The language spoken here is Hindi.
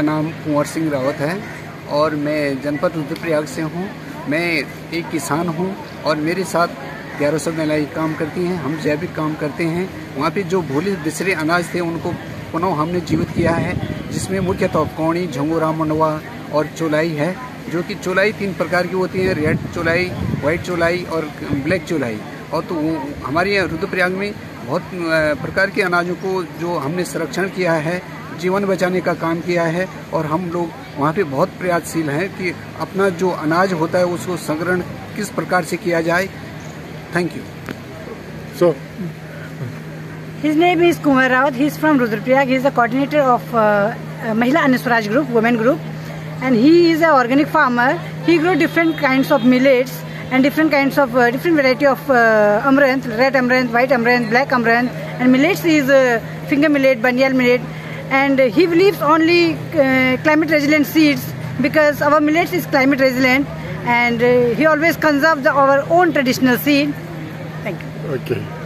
मेरा नाम कुंवर सिंह रावत है और मैं जनपद रुद्रप्रयाग से हूँ। मैं एक किसान हूँ और मेरे साथ 1100 महिलाएं काम करती हैं। हम जैविक काम करते हैं। वहाँ पे जो भूले बिसरे अनाज थे उनको पुनः हमने जीवित किया है, जिसमें मुख्यतः कौड़ी, झंगोरा, मंडवा और चौलाई है। जो कि चौलाई 3 प्रकार की होती है, रेड चौलाई, वाइट चौलाई और ब्लैक चौलाई। और तो हमारे यहाँ रुद्रप्रयाग में बहुत प्रकार के अनाजों को जो हमने संरक्षण किया है, जीवन बचाने का काम किया है और हम लोग वहाँ पे बहुत प्रयासशील हैं कि अपना जो अनाज होता है उसको संग्रहण किस प्रकार से किया जाए। Thank you. So, his name is Kumar Rawat. He is from Rudraprayag. He is the coordinator of Mahila Anuswaraj group, women group, and he is an organic farmer. He grows different kinds of millets and different kinds of different variety of amaranth, red amaranth, white amaranth, black amaranth, and millets is finger millet, banyal millet, and he believes only climate resilient seeds because our millets is climate resilient, and he always conserves our own traditional seed. Thank you. okay.